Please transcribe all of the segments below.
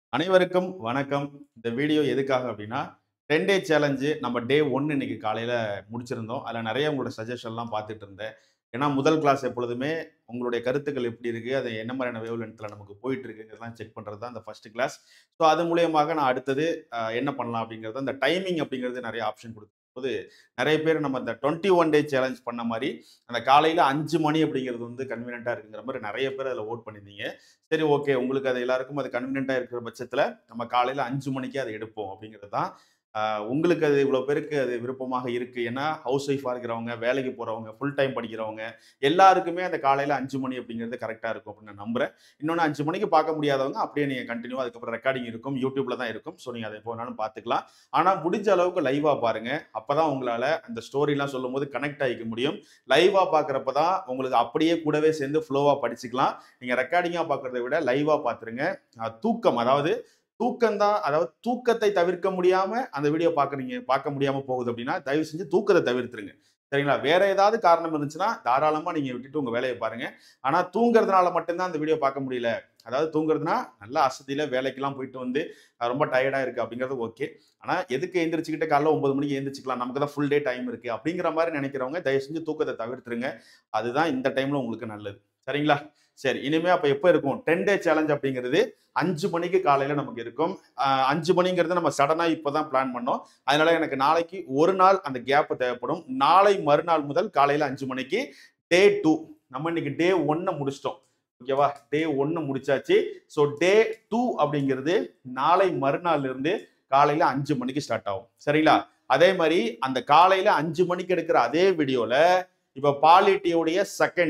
அனைவருக்கும் வணக்கம். இந்த வீடியோ எதுக்காக அப்படின்னா, 10 டே சேலஞ்ச் நம்ம டே 1 இன்னைக்கு காலையில முடிச்சிருந்தோம். அதில நெறைய உங்களோட சஜஷன்லாம் பார்த்துட்டு இருந்தேன். ஏன்னா, முதல் கிளாஸ் எப்பொழுதுமே உங்களுடைய கருத்துக்கள் எப்படி இருக்கு? அது என்ன மாரியான வேவ் லென்த்ல நமக்கு போயிட்டு இருக்குங்கிறதெல்லாம் செக் பண்றது தான் இந்த ஃபர்ஸ்ட் கிளாஸ். ஸோ அது மூலியமாக நான் அடுத்தது என்ன பண்ணலாம் அப்படிங்கிறது, அந்த டைமிங் அப்படிங்கிறது நெறைய ஆப்ஷன் குடுக்கும்போது, நெறைய பேர் நம்ம இந்த 21 டே சேலஞ்ச் பண்ண மாரி, அந்த காலையில 5 மணி அப்படிங்கிறது வந்து கன்வீனியன்ட்டா இருக்குங்கிற மாரி நெறைய பேர் அதில வோட் பண்ணியிருந்தீங்க. சரி, ஓகே. உங்களுக்கு அது எல்லாருக்கும் அது கன்வீனியன்ட்டா இருக்கிற பட்சத்தில, நம்ம காலையில 5 மணிக்கே அத எடுப்போம் அப்படிங்கிறது தான். உங்களுக்கு அது இவ்வளோ பேருக்கு அது விருப்பமாக இருக்கு. ஏன்னா, ஹவுஸ் ஒய்ஃபா இருக்கிறவங்க, வேலைக்கு போறவங்க, ஃபுல் டைம் படிக்கிறவங்க, எல்லாருக்குமே அந்த காலையில 5 மணி அப்படிங்கிறது கரெக்ட்டா இருக்கும் அப்படின்னு நான் நம்புறேன். இன்னொன்னு 5 மணிக்கு பார்க்க முடியாதவங்க, அப்படியே நீங்க கன்டினியூவா அதுக்கப்புறம் ரெக்கார்டிங் இருக்கும். YouTubeல தான் இருக்கும். ஸோ, நீங்க அத எப்போ வேணாலும் பார்த்துக்கலாம். ஆனா, முடிஞ்ச அளவுக்கு லைவா பாருங்க. அப்பதான் உங்களால அந்த ஸ்டோரிலாம் சொல்லும்போது கனெக்ட் ஆயிக்க முடியும். லைவா பார்க்கிறப்ப தான் உங்களுக்கு அப்படியே கூடவே சேர்ந்து ஃப்ளோவா படிச்சுக்கலாம். நீங்க ரெக்கார்டிங்கா பார்க்கிறத விட லைவா பார்த்துருங்க. தூக்கம் அதாவது தூக்கம் தான் அதாவது தூக்கத்தை தவிர்க்க முடியாம அந்த வீடியோ பார்க்க முடியாம போகுது அப்படின்னா, தயவு செஞ்சு தூக்கத்த தவிர்த்துருங்க. சரிங்களா? வேற ஏதாவது காரணம் இருந்துச்சுன்னா, தாராளமா நீங்க விட்டுட்டு உங்க வேலைய பாருங்க. ஆனா தூங்குறதுனால மட்டும் தான் அந்த வீடியோ பார்க்க முடியல. அதாவது தூங்குறதுனா, நல்லா அசதியில வேலைக்கெல்லாம் போயிட்டு வந்து ரொம்ப டயர்டா இருக்கு அப்படிங்கிறது ஓகே. ஆனா எதுக்கு எந்திரிச்சுக்கிட்டு காலைல 9 மணிக்கு எந்திரிச்சுக்கலாம். நமக்கு தான் ஃபுல் டே டைம் இருக்கு. அப்படிங்கிற மாரி நெனைக்கிறவங்க, தயவு செஞ்சு தூக்கத்த தவிர்த்துருங்க. அதுதான் இந்த டைம்ல உங்களுக்கு நல்லது. சரிங்களா? சரி. இனிமே அப்ப எப்ப இருக்கும்? 10 டே சேலஞ்ச் அப்படிங்கிறது 5 மணிக்கு காலையில நமக்கு இருக்கும். 5 மணிங்கிறது நம்ம சடனா இப்ப தான் பிளான் பண்ணோம். அதனால எனக்கு நாளைக்கு 1 நாள் அந்த கேப் தேவைப்படும். நாளை மறுநாள் முதல் காலையில 5 மணிக்கு டே 2 நம்ம இன்னைக்கு டே 1 முடிச்சிட்டோம். ஓகேவா? டே 1 முடிச்சாச்சு. ஸோ டே 2 அப்படிங்கிறது நாளை மறுநாள்ல இருந்து காலையில 5 மணிக்கு ஸ்டார்ட் ஆகும். சரிங்களா? அதே மாரி அந்த காலையில 5 மணிக்கு எடுக்கிற அதே வீடியோல இப்ப பாலிட்டி உடைய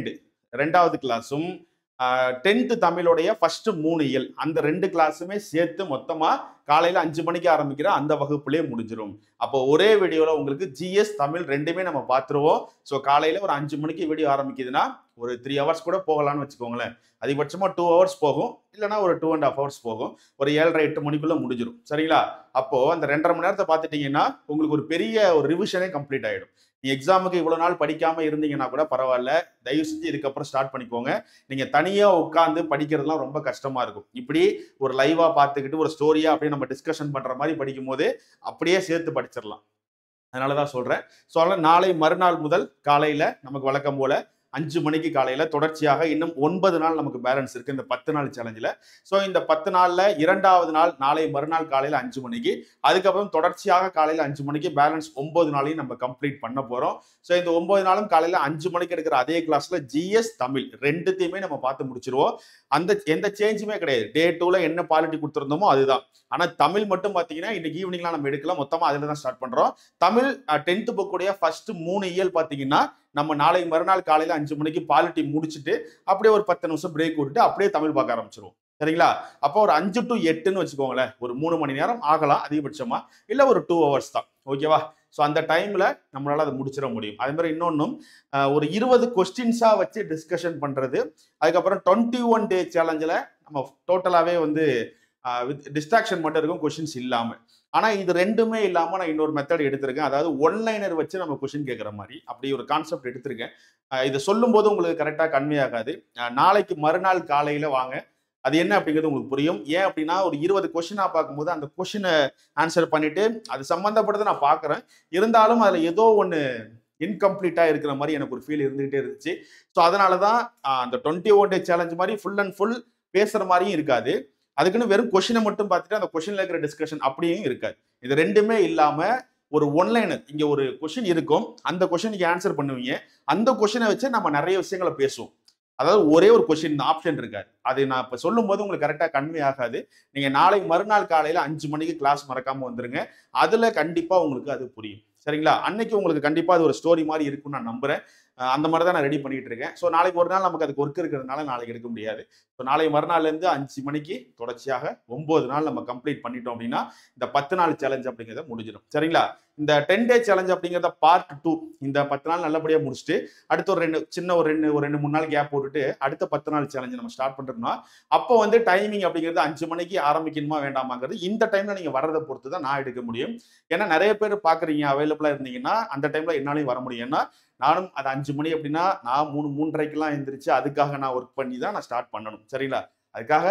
2வது கிளாஸும் 10th தமிழுடைய ஃபர்ஸ்ட் 3 இயல் அந்த 2 கிளாஸுமே சேர்த்து மொத்தமா காலையில 5 மணிக்கு ஆரம்பிக்கிற அந்த வகுப்புலயே முடிஞ்சிரும். அப்போ ஒரே வீடியோல உங்களுக்கு ஜிஎஸ், தமிழ் 2மே நம்ம பார்த்துருவோம். ஸோ காலையில ஒரு 5 மணிக்கு வீடியோ ஆரம்பிக்குதுன்னா, ஒரு 3 ஹவர்ஸ் கூட போகலாம்னு வச்சுக்கோங்களேன். அதிகபட்சமா 2 ஹவர்ஸ் போகும். இல்லன்னா ஒரு 2 1/2 ஹவர்ஸ் போகும். ஒரு 7:30, 8 மணிக்குள்ள முடிஞ்சிரும். சரிங்களா? அப்போ அந்த 2 1/2 மணி நேரத்த பார்த்துட்டீங்கன்னா, உங்களுக்கு ஒரு பெரிய ஒரு ரிவிஷனே கம்ப்ளீட் ஆயிடும். நீ எக்ஸாமுக்கு இவ்வளவு நாள் படிக்காம இருந்தீங்கன்னா கூட பரவாயில்ல. தயவு செஞ்சு இதுக்கப்புறம் ஸ்டார்ட் பண்ணிக்கோங்க. நீங்க தனியா உட்கார்ந்து படிக்கிறதுலாம் ரொம்ப கஷ்டமா இருக்கும். இப்படி ஒரு லைவா பார்த்துக்கிட்டு ஒரு ஸ்டோரியா அப்படியே நம்ம டிஸ்கஷன் பண்ற மாதிரி படிக்கும்போது அப்படியே சேர்த்து படிச்சிடலாம். அதனால தான் சொல்றேன். ஸோ அதனால நாளை மறுநாள் முதல் காலையில நமக்கு வழக்கம் போல 5 மணிக்கு காலையில தொடர்ச்சியாக இன்னும் 9 நாள் நமக்கு பேலன்ஸ் இருக்கு இந்த 10 நாள் சேலஞ்சில. ஸோ இந்த 10 நாள்ல 2வது நாள் நாளை மறுநாள் காலையில 5 மணிக்கு, அதுக்கப்புறம் தொடர்ச்சியாக காலையில 5 மணிக்கு பேலன்ஸ் 9 நாளையும் நம்ம கம்ப்ளீட் பண்ண போறோம். ஸோ இந்த 9 நாளும் காலையில 5 மணிக்கு எடுக்கிற அதே கிளாஸ்ல ஜிஎஸ், தமிழ் 2த்தையுமே நம்ம பார்த்து முடிச்சிருவோம். அந்த எந்த சேஞ்சுமே கிடையாது. டே 2ல என்ன பாலிட்டி குடுத்திருந்தோமோ அதுதான். ஆனா தமிழ் மட்டும் பார்த்தீங்கன்னா, இன்னைக்கு ஈவினிங்லாம் நம்ம எடுக்கல. மொத்தமா அதுல தான் ஸ்டார்ட் பண்றோம். தமிழ் 10th புக் உடைய ஃபர்ஸ்ட் 3 இயல் பார்த்தீங்கன்னா, நம்ம நாளை மறுநாள் காலையில 5 மணிக்கு பாலிட்டி முடிச்சுட்டு, அப்படியே ஒரு 10 நிமிஷம் பிரேக் விட்டுட்டு, அப்படியே தமிழ் பார்க்க ஆரம்பிச்சுருவோம். சரிங்களா? அப்போ ஒரு 5 டூ 8ன்னு வச்சுக்கோங்களேன். ஒரு 3 மணி நேரம் ஆகலாம் அதிகபட்சமா. இல்ல ஒரு 2 ஹவர்ஸ் தான். ஓகேவா? ஸோ அந்த டைம்ல நம்மளால அத முடிச்சிட முடியும். அதே மாரி இன்னொன்னும் ஒரு 20 கொஸ்டின்ஸா வச்சு டிஸ்கஷன் பண்றது. அதுக்கப்புறம் 21 டே சேலஞ்சில நம்ம டோட்டலாவே வந்து வித் டிஸ்ட்ராக்ஷன் மட்டும் இருக்கும். கொஸ்டின்ஸ் இல்லாம. ஆனா இது 2மே இல்லாம நான் இன்னொரு மெத்தட் எடுத்திருக்கேன். அதாவது ஒன் லைனர் வச்சு நம்ம கொஸ்டின் கேட்கிற மாரி. அப்படி ஒரு கான்செப்ட் எடுத்திருக்கேன். இத சொல்லும்போது உங்களுக்கு கரெக்ட்டா கன்வே ஆகாது. நாளைக்கு மறுநாள் காலையில வாங்க. அது என்ன அப்படிங்கிறது உங்களுக்கு புரியும். ஏன் அப்படின்னா, ஒரு 20 கொஸ்டினா பார்க்கும்போது, அந்த கொஸ்டின ஆன்சர் பண்ணிட்டு, அது சம்மந்தப்பட்டத நான் பார்க்குறேன். இருந்தாலும் அதுல ஏதோ ஒண்ணு இன்கம்ப்ளீட்டா இருக்கிற மாரி எனக்கு ஒரு ஃபீல் இருந்துகிட்டே இருந்துச்சு. ஸோ அதனால தான் அந்த 21 டே சேலஞ்ச் மாரி ஃபுல் அண்ட் ஃபுல் பேசுற மாரியும் இருக்காது. அதுக்குன்னு வெறும் கொஸ்டின மட்டும் பார்த்துட்டு, அந்த கொஸ்டின்ல இருக்கிற டிஸ்கஷன் அப்படியும் இருக்காது. இது 2மே இல்லாம ஒரு ஒன் லைனர் இங்க ஒரு கொஸ்டின் இருக்கும். அந்த கொஸ்டினுக்கு ஆன்சர் பண்ணுவீங்க. அந்த கொஸ்டின வச்சு நம்ம நெறைய விஷயங்கள பேசுவோம். அதாவது ஒரே ஒரு கொஸ்டின் ஆப்ஷன் இருக்காது. அது நான் இப்ப சொல்லும்போது உங்களுக்கு கரெக்ட்டா கன்வே ஆகாது. நீங்க நாளை மறுநாள் காலையில 5 மணிக்கு கிளாஸ் மறக்காம வந்துருங்க. அதுல கண்டிப்பா உங்களுக்கு அது புரியும். சரிங்களா? அன்னைக்கு உங்களுக்கு கண்டிப்பா அது ஒரு ஸ்டோரி மாரி இருக்கும்னு நான் நம்புறேன். அந்த மாரி தான் நான் ரெடி பண்ணிட்டு இருக்கேன். ஸோ நாளைக்கு ஒரு நாள் நமக்கு அதுக்கு ஒர்க் இருக்கிறதுனால நாளைக்கு எடுக்க முடியாது. ஸோ நாளை மறுநாள்லேருந்து 5 மணிக்கு தொடர்ச்சியாக 9 நாள் நம்ம கம்ப்ளீட் பண்ணிட்டோம் அப்படின்னா, இந்த 10 நாள் சேலஞ்ச் அப்படிங்கிறத முடிஞ்சிடும். சரிங்களா? இந்த 10 டே சேலஞ்ச் அப்படிங்கிறத பார்ட் 2 இந்த 10 நாள் நல்லபடியா முடிச்சுட்டு, அடுத்து ஒரு 2 சின்ன ஒரு 2, 3 நாள் கேப் போட்டுட்டு, அடுத்த 10 நாள் சேலஞ்ச் நம்ம ஸ்டார்ட் பண்றோம்னா, அப்போ வந்து டைமிங் அப்படிங்கிறது 5 மணிக்கு ஆரம்பிக்கணுமா வேண்டாமாங்கிறது இந்த டைம்ல நீங்க வர்றத பொறுத்து தான் நான் எடுக்க முடியும். ஏன்னா நெறைய பேர் பார்க்குறீங்க அவைலபிளா இருந்தீங்கன்னா, அந்த டைம்ல என்னாலயும் வர முடியும். ஏன்னா, நானும் அது 5 மணி அப்படின்னா, நான் 3, 3:30க்கெல்லாம் எந்திரிச்சு அதுக்காக நான் ஒர்க் பண்ணி தான் நான் ஸ்டார்ட் பண்ணணும். சரிங்களா? அதுக்காக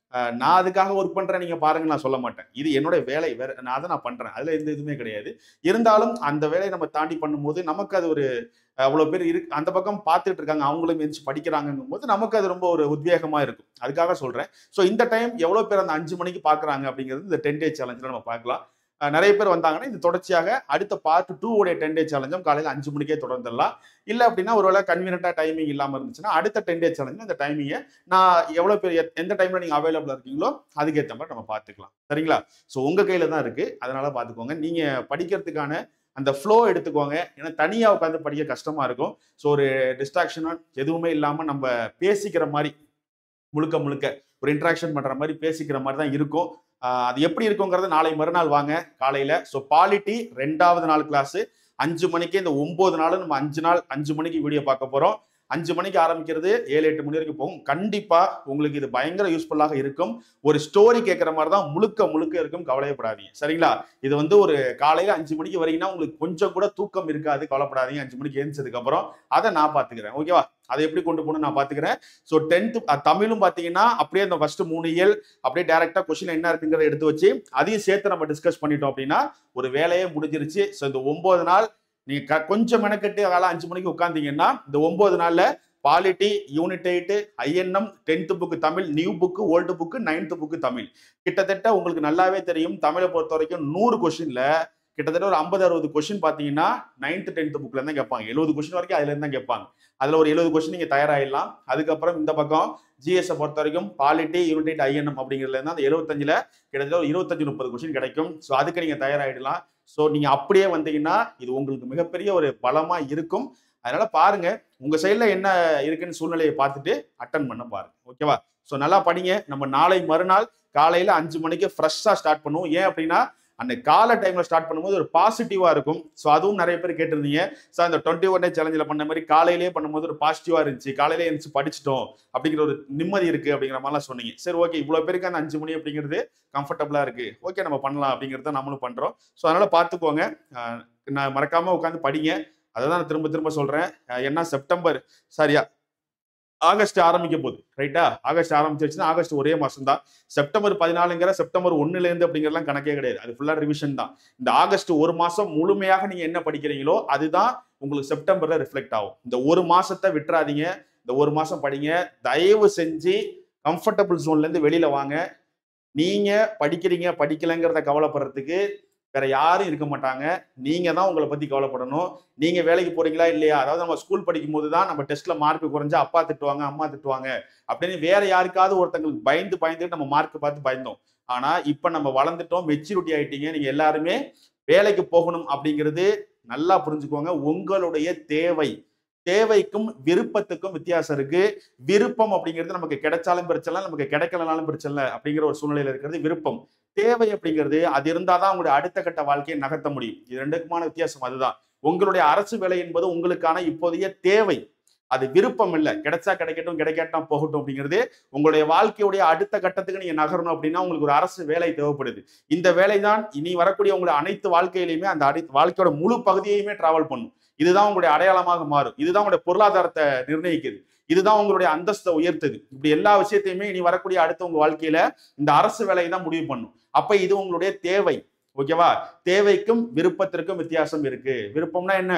நான் அதுக்காக ஒர்க் பண்றேன் நீங்க பாருங்க நான் சொல்ல மாட்டேன். இது என்னோட வேலை வேற நான் பண்றேன். அதுல எந்த இதுவுமே கிடையாது. இருந்தாலும் அந்த வேலையை நம்ம தாண்டி பண்ணும்போது நமக்கு அது ஒரு அவ்வளவு பேர் இருக்கு அந்த பக்கம் பார்த்துட்டு இருக்காங்க. அவங்களும் எந்திரிச்சு படிக்கிறாங்கங்கும் போது நமக்கு அது ரொம்ப ஒரு உத்வேகமா இருக்கும். அதுக்காக சொல்றேன். ஸோ இந்த டைம் எவ்வளவு பேர் அந்த 5 மணிக்கு பார்க்குறாங்க அப்படிங்கிறது இந்த 10 டே சேலஞ்சில் நம்ம பார்க்கலாம். நிறைய பேர் வந்தாங்கன்னா இது தொடர்ச்சியாக அடுத்த பார்ட் 2 உடைய 10 டே சேலஞ்சும் காலையில் 5 மணிக்கே தொடர்ந்துடலாம். இல்லை அப்படின்னா ஒருவேளை கன்வீனியன்ட்டா டைமிங் இல்லாமல் இருந்துச்சுன்னா அடுத்த 10 டே சேலஞ்சில் இந்த டைமிங்கை நான் எவ்வளோ பேர் எந்த டைம்ல நீங்க அவைலபிளா இருக்கீங்களோ அதுக்கேற்ற மாதிரி நம்ம பார்த்துக்கலாம். சரிங்களா? ஸோ உங்க கையில தான் இருக்கு. அதனால பார்த்துக்கோங்க. நீங்க படிக்கிறதுக்கான அந்த ஃப்ளோ எடுத்துக்கோங்க. ஏன்னா தனியா உட்காந்து படிக்க கஷ்டமா இருக்கும். ஸோ ஒரு டிஸ்ட்ராக்ஷனா எதுவுமே இல்லாம நம்ம பேசிக்கிற மாதிரி முழுக்க முழுக்க ஒரு இன்ட்ராக்ஷன் பண்ற மாதிரி பேசிக்கிற மாதிரி தான் இருக்கும். அது எப்படி இருக்குங்கிறது நாளை மறுநாள் வாங்க காலையில. ஸோ பாலிட்டி 2வது நாள் கிளாஸ் 5 மணிக்கு இந்த 9 நாள் நம்ம 5 நாள் 5 மணிக்கு வீடியோ பார்க்க போறோம். 5 மணிக்கு ஆரம்பிக்கிறது 7-8 மணி வரைக்கும் போகும். கண்டிப்பா உங்களுக்கு இது பயங்கர யூஸ்ஃபுல்லாக இருக்கும். ஒரு ஸ்டோரி கேட்கிற மாதிரி தான் முழுக்க முழுக்க இருக்கும். கவலைப்படாதீங்க. சரிங்களா? இது வந்து ஒரு காலையில 5 மணிக்கு வரீங்கன்னா உங்களுக்கு கொஞ்சம் கூட தூக்கம் இருக்காது. கவலைப்படாதீங்க. 5 மணிக்கு எழுந்ததுக்கு அப்புறம் அதை நான் பாத்துக்கிறேன். ஓகேவா? அதை எப்படி கொண்டு போகணும் நான் பாத்துக்கிறேன். ஸோ 10th தமிழும் பாத்தீங்கன்னா அப்படியே அந்த ஃபர்ஸ்ட் 3 இயல் அப்படியே டைரக்டா கொஸ்டின் என்ன இருக்குங்கிறத எடுத்து வச்சு அதையும் சேர்த்து நம்ம டிஸ்கஸ் பண்ணிட்டோம் அப்படின்னா ஒரு வேலையே முடிஞ்சிருச்சு. ஸோ இந்த 9 நாள் நீங்க கொஞ்சம் மெனக்கெட்டு காலை 5 மணிக்கு உட்கார்ந்தீங்கன்னா இந்த 9 நாள்ல polity, unit 8, INM, 10th book Tamil, new book, old book, 9th book Tamil. கிட்டத்தட்ட உங்களுக்கு நல்லாவே தெரியும் தமிழை பொறுத்த வரைக்கும் 100 கொஸ்டின்ல கிட்டத்தட்ட ஒரு 50-60 கொஸ்டின் பாத்தீங்கன்னா 9th 10th புக்ல இருந்தா கேட்பாங்க. 70 கொஸ்டின் வரைக்கும் அதுல இருந்தா கேட்பாங்க. அதுல ஒரு 70 கொஸ்டின் நீங்க தயாராயிடலாம். அதுக்கப்புறம் இந்த பக்கம் ஜிஎஸ் பொறுத்த வரைக்கும் பாலிட்டி, யூனிட் 8, ஐஎன்எம் அப்படிங்கிறதுல இருந்தா அந்த 75ல கிட்டத்தட்ட ஒரு 25-30 கொஸ்டின் கிடைக்கும். ஸோ அதுக்கு நீங்க தயாராயிடலாம். ஸோ நீங்க அப்படியே வந்தீங்கன்னா இது உங்களுக்கு மிகப்பெரிய ஒரு பலமா இருக்கும். அதனால பாருங்க உங்க சைட்ல என்ன இருக்குன்னு சூழ்நிலையை பார்த்துட்டு அட்டன் பண்ண பாருங்க. ஓகேவா? ஸோ நல்லா படிங்க. நம்ம நாளை மறுநாள் காலையில 5 மணிக்கு ஃப்ரெஷ்ஷா ஸ்டார்ட் பண்ணுவோம். ஏன் அப்படின்னா அன்னைக்கு காலை டைம்ல ஸ்டார்ட் பண்ணும்போது ஒரு பாசிட்டிவா இருக்கும். ஸோ அதுவும் நிறைய பேர் கேட்டிருந்தீங்க. சார் இந்த 21 டே சேலஞ்சில் பண்ண மாதிரி காலையிலேயே பண்ணும்போது ஒரு பாசிட்டிவா இருந்துச்சு. காலையிலே எழுந்துச்சு படிச்சிட்டோம் அப்படிங்கிற ஒரு நிம்மதி இருக்கு அப்படிங்கிற மாதிரிலாம் சொன்னீங்க. சரி ஓகே இவ்வளவு பேருக்கு அந்த 5 மணி அப்படிங்கிறது கம்ஃபர்டபுளா இருக்கு. ஓகே நம்ம பண்ணலாம் அப்படிங்கிறத நம்மளும் பண்றோம். ஸோ அதனால பார்த்துக்கோங்க. நான் மறக்காம உட்காந்து படிங்க. அதை தான் நான் திரும்ப திரும்ப சொல்றேன். ஏன்னா செப்டம்பர் சரியா ஆகஸ்ட் ஆரம்பிக்க போகுது. ரைட்டா? ஆகஸ்ட் ஆரம்பிச்சிருச்சுன்னா ஆகஸ்ட் ஒரே மாசம் தான். செப்டம்பர் 14ங்கிற செப்டம்பர் 1ல இருந்து அப்படிங்கிறதுலாம் கணக்கே கிடையாது. அது ஃபுல்லா ரிவிஷன் தான். இந்த ஆகஸ்ட் ஒரு மாசம் முழுமையாக நீங்க என்ன படிக்கிறீங்களோ அதுதான் உங்களுக்கு செப்டம்பர்ல ரிஃப்ளெக்ட் ஆகும். இந்த ஒரு மாசத்தை விட்டுறாதீங்க. இந்த ஒரு மாசம் படிங்க. தயவு செஞ்சு கம்ஃபர்டபுள் ஜோன்ல இருந்து வெளியில வாங்க. நீங்க படிக்கிறீங்க படிக்கலைங்கிறத கவலைப்படுறதுக்கு வேற யாரும் இருக்க மாட்டாங்க. நீங்க தான் உங்களை பத்தி கவலைப்படணும். நீங்க வேலைக்கு போறீங்களா இல்லையா? அதாவது நம்ம ஸ்கூல் படிக்கும் போது தான் நம்ம டெஸ்ட்ல மார்க் குறைஞ்சா அப்பா திட்டுவாங்க, அம்மா திட்டுவாங்க அப்படின்னு வேற யாருக்காவது ஒருத்தங்களுக்கு பயந்துட்டு நம்ம மார்க் பார்த்து பயந்தோம். ஆனா இப்ப நம்ம வளர்ந்துட்டோம், மெச்சூரிட்டி ஆயிட்டீங்க. நீங்க எல்லாருமே வேலைக்கு போகணும் அப்படிங்கிறது நல்லா புரிஞ்சுக்கோங்க. உங்களுடைய தேவைக்கும் விருப்பத்துக்கும் வித்தியாசம் இருக்கு. விருப்பம் அப்படிங்கிறது நமக்கு கிடைச்சாலும் பிரச்சனை, நமக்கு கிடைக்கலனாலும் பிரச்சனை அப்படிங்கிற ஒரு சூழ்நிலையில இருக்கிறது விருப்பம். தேவை அப்படிங்கிறது அது இருந்தாதான் உங்களுடைய அடுத்த கட்ட வாழ்க்கையை நகர்த்த முடியும். இது ரெண்டுக்குமான வித்தியாசம் அதுதான். உங்களுடைய அரசு வேலை என்பது உங்களுக்கான இப்போதைய தேவை. அது விருப்பம் இல்லை. கிடைச்சா கிடைக்கட்டும், கிடைக்காட்டும் போகட்டும் அப்படிங்கிறது உங்களுடைய வாழ்க்கையுடைய அடுத்த கட்டத்துக்கு நீங்க நகரணும் அப்படின்னா உங்களுக்கு ஒரு அரசு வேலை தேவைப்படுது. இந்த வேலை தான் இனி வரக்கூடிய உங்களுடைய அனைத்து வாழ்க்கையிலுமே அந்த வாழ்க்கையோட முழு பகுதியையுமே டிராவல் பண்ணும். இதுதான் உங்களுடைய அடையாளமாக மாறும். இதுதான் உங்களுடைய பொருளாதாரத்தை நிர்ணயிக்குது. இதுதான் உங்களுடைய அந்தஸ்தை உயர்த்துது. இப்படி எல்லா விஷயத்தையுமே இனி வரக்கூடிய அடுத்த உங்க வாழ்க்கையில இந்த அரசு வேலையை தான் முடிவு பண்ணும். அப்ப இது உங்களுடைய தேவை. ஓகேவா? தேவைக்கும் விருப்பத்திற்கும் வித்தியாசம் இருக்கு. விருப்பம்னா என்ன?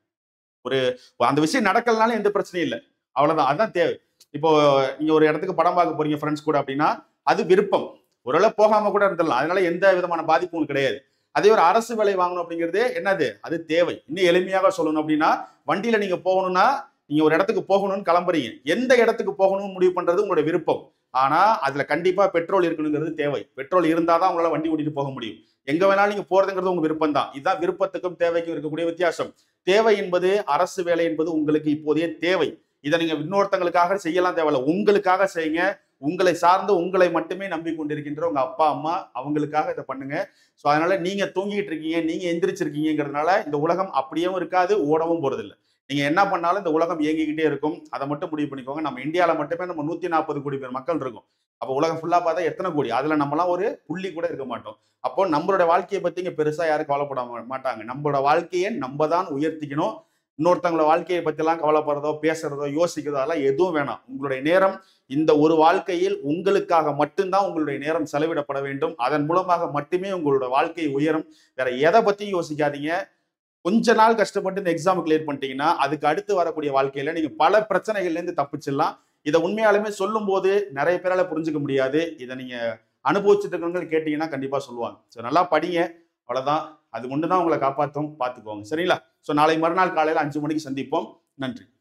ஒரு அந்த விஷயம் நடக்கலனாலும் எந்த பிரச்சனையும் இல்லை. அவ்வளவுதான். அதுதான் தேவை. இப்போ நீங்க ஒரு இடத்துக்கு படம் பார்க்க போறீங்க ஃப்ரெண்ட்ஸ் கூட அப்படின்னா அது விருப்பம். ஒருவேளை போகாம கூட இருந்துடலாம். அதனால எந்த விதமான பாதிப்பும் கிடையாது. அதே ஒரு அரசு வேலை வாங்கணும் அப்படிங்கிறது என்னது? அது தேவை. இன்னும் எளிமையாக சொல்லணும் அப்படின்னா வண்டியில நீங்க போகணும்னா நீங்க ஒரு இடத்துக்கு போகணும்னு கிளம்புறீங்க. எந்த இடத்துக்கு போகணும்னு முடிவு பண்றது உங்களுடைய விருப்பம். ஆனா அதுல கண்டிப்பா பெட்ரோல் இருக்கணுங்கிறது தேவை. பெட்ரோல் இருந்தாதான் உங்களால வண்டி ஓட்டிட்டு போக முடியும். எங்க வேணாலும் நீங்க போறதுங்கிறது உங்க விருப்பம் தான். இதுதான் விருப்பத்துக்கும் தேவைக்கும் இருக்கக்கூடிய வித்தியாசம். தேவை என்பது அரசு வேலை என்பது உங்களுக்கு இப்போதைய தேவை. இதை நீங்க இன்னொருத்தங்களுக்காக செய்யலாம் தேவையில்ல. உங்களுக்காக செய்யுங்க. உங்களை சார்ந்து உங்களை மட்டுமே நம்பிக்கொண்டிருக்கின்ற உங்க அப்பா அம்மா அவங்களுக்காக இதை பண்ணுங்க. ஸோ அதனால நீங்க தூங்கிட்டு இருக்கீங்க, நீங்க எந்திரிச்சிருக்கீங்கிறதுனால இந்த உலகம் அப்படியும் இருக்காது, ஓடவும் போறதில்லை. நீங்க என்ன பண்ணாலும் இந்த உலகம் இயங்கிக்கிட்டே இருக்கும். அதை மட்டும் முடிவு பண்ணிக்கோங்க. நம்ம இந்தியாவில மட்டுமே நம்ம 140 கோடி பேர் மக்கள் இருக்கும். அப்போ உலகம் ஃபுல்லா பார்த்தா எத்தனை கோடி? அதுல நம்மலாம் ஒரு புள்ளி கூட இருக்க மாட்டோம். அப்போ நம்மளோட வாழ்க்கையை பத்தி இங்க பெருசா யாரும் கவலைப்பட மாட்டாங்க. நம்மளோட வாழ்க்கையை நம்ம தான் உயர்த்திக்கணும். இன்னொருத்தவங்களோட வாழ்க்கையை பற்றிலாம் கவலைப்படுறதோ பேசுறதோ யோசிக்கிறதோ அதெல்லாம் எதுவும் வேணாம். உங்களுடைய நேரம் இந்த ஒரு வாழ்க்கையில் உங்களுக்காக மட்டும்தான் உங்களுடைய நேரம் செலவிடப்பட வேண்டும். அதன் மூலமாக மட்டுமே உங்களோட வாழ்க்கை உயரும். வேற எதை பத்தியும் யோசிக்காதீங்க. கொஞ்ச நாள் கஷ்டப்பட்டு இந்த எக்ஸாம் கிளியர் பண்ணிட்டீங்கன்னா அதுக்கு அடுத்து வரக்கூடிய வாழ்க்கையில நீங்க பல பிரச்சனைகள்ல இருந்து தப்பிச்சிடலாம். இதை உண்மையாலுமே சொல்லும் போது நிறைய பேரால புரிஞ்சுக்க முடியாது. இதை நீங்க அனுபவிச்சுட்டு இருக்கவங்க கேட்டீங்கன்னா கண்டிப்பா சொல்லுவாங்க. ஸோ நல்லா படிங்க, அவ்வளவுதான். அது ஒண்ணுதான் உங்களை காப்பாற்றும், பார்த்துக்கோங்க. சரிங்களா? ஸோ நாளை மறுநாள் காலையில 5 மணிக்கு சந்திப்போம். நன்றி.